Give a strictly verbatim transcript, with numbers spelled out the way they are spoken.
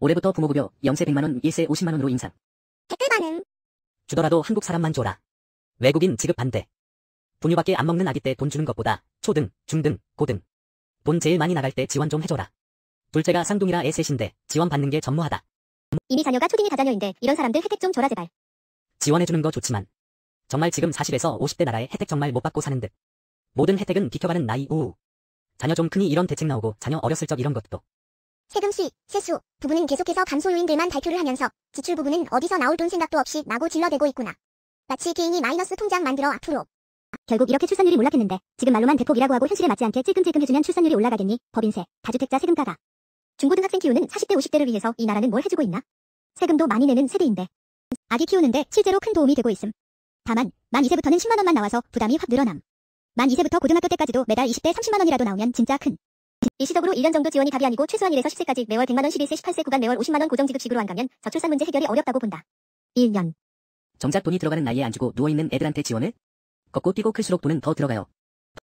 올해부터 부모급여 영 세 백만 원, 일 세 오십만 원으로 인상. 댓글 반응. 주더라도 한국 사람만 줘라. 외국인 지급 반대. 분유밖에 안 먹는 아기 때 돈 주는 것보다 초등, 중등, 고등. 돈 제일 많이 나갈 때 지원 좀 해줘라. 둘째가 쌍둥이라 애 셋인데 지원 받는 게 전무하다. 이미 자녀가 초딩이 다자녀인데 이런 사람들 혜택 좀 줘라 제발. 지원해주는 거 좋지만 정말 지금 사십에서 오십 대 나라에 혜택 정말 못 받고 사는 듯. 모든 혜택은 비켜가는 나이. 우우. 자녀 좀 크니 이런 대책 나오고 자녀 어렸을 적 이런 것도. 세금 수입, 세수 부분은 계속해서 감소 요인들만 발표를 하면서 지출 부분은 어디서 나올 돈 생각도 없이 나고 질러대고 있구나. 마치 개인이 마이너스 통장 만들어 앞으로. 결국 이렇게 출산율이 몰락했는데 지금 말로만 대폭이라고 하고 현실에 맞지 않게 찔끔찔끔 해주면 출산율이 올라가겠니? 법인세, 다주택자 세금 가가. 중고등학생 키우는 사십 대 오십 대를 위해서 이 나라는 뭘 해주고 있나? 세금도 많이 내는 세대인데. 아기 키우는데 실제로 큰 도움이 되고 있음. 다만 만 이 세부터는 십만 원만 나와서 부담이 확 늘어남. 만 이 세부터 고등학교 때까지도 매달 이십 대 삼십만 원이라도 나오면 진짜 큰. 일시적으로 일 년 정도 지원이 답이 아니고 최소한 일에서 십 세까지 매월 백만 원, 십일 세, 십팔 세 구간 매월 오십만 원 고정지급식으로 안 가면 저출산 문제 해결이 어렵다고 본다. 일 년. 정작 돈이 들어가는 나이에 안 주고 누워있는 애들한테 지원을? 걷고 뛰고 클수록 돈은 더 들어가요.